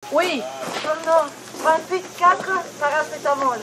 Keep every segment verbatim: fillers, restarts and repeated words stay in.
Oui, Solno, vingt-huit quatre, paracétamol.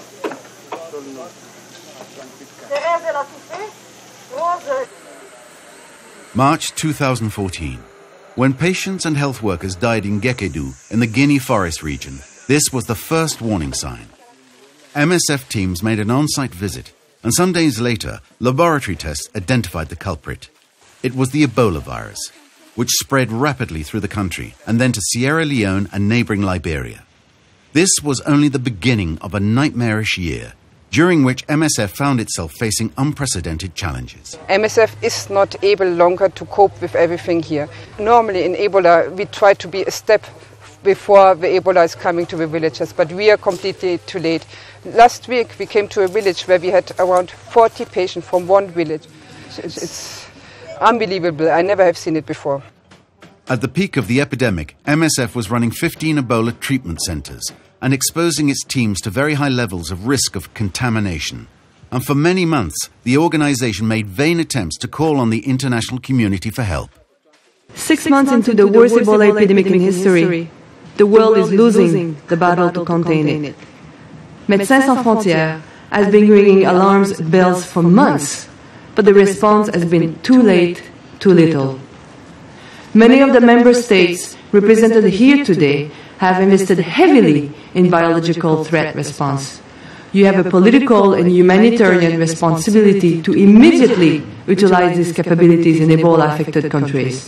Thérèse, elle a tout fait. Rose. March two thousand fourteen. When patients and health workers died in Guéckédou in the Guinea Forest region, this was the first warning sign. M S F teams made an on-site visit, and some days later, laboratory tests identified the culprit. It was the Ebola virus, which spread rapidly through the country and then to Sierra Leone and neighboring Liberia. This was only the beginning of a nightmarish year, during which M S F found itself facing unprecedented challenges. M S F is not able longer to cope with everything here. Normally in Ebola, we try to be a step before the Ebola is coming to the villages, but we are completely too late. Last week we came to a village where we had around forty patients from one village. It's, it's unbelievable. I never have seen it before. At the peak of the epidemic, M S F was running fifteen Ebola treatment centres and exposing its teams to very high levels of risk of contamination. And for many months, the organisation made vain attempts to call on the international community for help. Six months into the worst Ebola epidemic in history, the world is losing the battle to contain it. Médecins Sans Frontières has been ringing alarm bells for months, but the response has been too late, too little. Many of the member states represented here today have invested heavily in biological threat response. You have a political and humanitarian responsibility to immediately utilize these capabilities in Ebola-affected countries.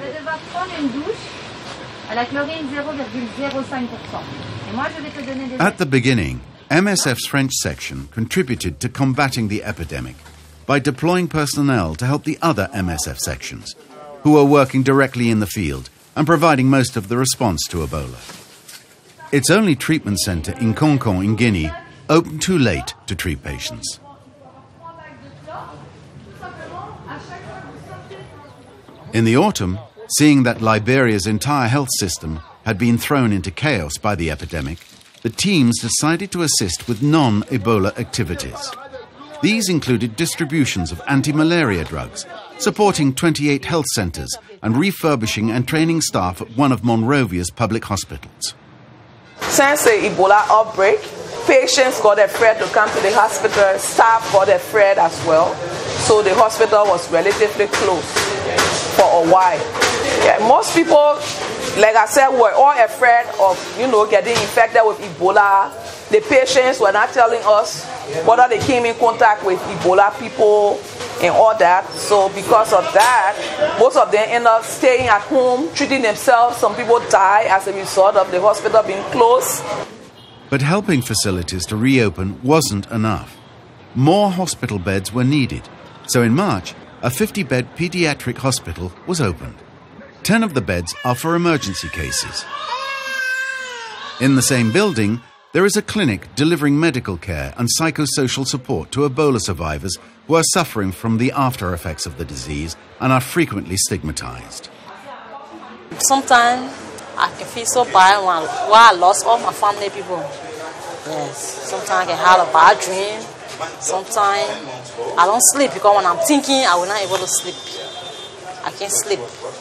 At the beginning, M S F's French section contributed to combating the epidemic by deploying personnel to help the other M S F sections, who are working directly in the field and providing most of the response to Ebola. Its only treatment centre in Concon in Guinea opened too late to treat patients. In the autumn, seeing that Liberia's entire health system had been thrown into chaos by the epidemic, the teams decided to assist with non-Ebola activities. These included distributions of anti-malaria drugs, supporting twenty-eight health centres and refurbishing and training staff at one of Monrovia's public hospitals. Since the Ebola outbreak, patients got afraid to come to the hospital, staff got afraid as well, so the hospital was relatively closed for a while. Yeah, most people, like I said, were all afraid of, you know, getting infected with Ebola. The patients were not telling us whether they came in contact with Ebola people and all that. So because of that, most of them end up staying at home, treating themselves. Some people die as a result of the hospital being closed. But helping facilities to reopen wasn't enough. More hospital beds were needed. So in March, a fifty-bed pediatric hospital was opened. Ten of the beds are for emergency cases. In the same building, there is a clinic delivering medical care and psychosocial support to Ebola survivors who are suffering from the after effects of the disease and are frequently stigmatized. Sometimes I can feel so bad when I lost all my family people. Yes, sometimes I can have a bad dream. Sometimes I don't sleep because when I'm thinking, I will not be able to sleep. I can't sleep.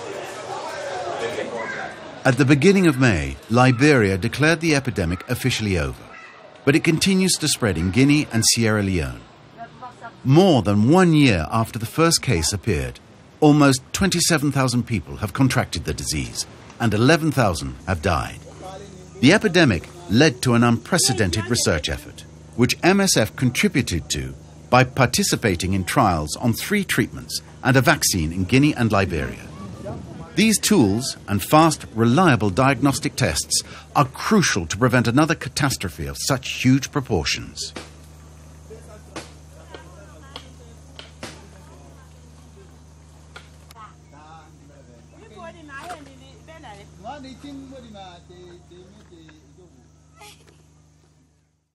At the beginning of May, Liberia declared the epidemic officially over, but it continues to spread in Guinea and Sierra Leone. More than one year after the first case appeared, almost twenty-seven thousand people have contracted the disease and eleven thousand have died. The epidemic led to an unprecedented research effort, which M S F contributed to by participating in trials on three treatments and a vaccine in Guinea and Liberia. These tools and fast, reliable diagnostic tests are crucial to prevent another catastrophe of such huge proportions.